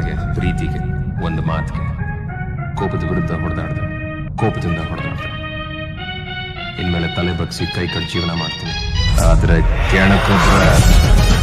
ಪ್ರೇಮಕ್ಕೆ ಪ್ರೀತಿಗೆ ಒಂದು ಮಾತಿಗೆ ಕೋಪದ ವಿರುದ್ಧ ಹೊಡೆದಾಡ್ದೆ, ಕೋಪದಿಂದ ಹೊಡೆದಾಡ್ದೆ. ಇನ್ಮೇಲೆ ತಲೆ ಬಗ್ಸಿ ಕೈ ಕಟ್ ಜೀವನ ಮಾಡ್ತೀನಿ. ಆದ್ರೆ ಕೆಣಕೊಬ್ರೆ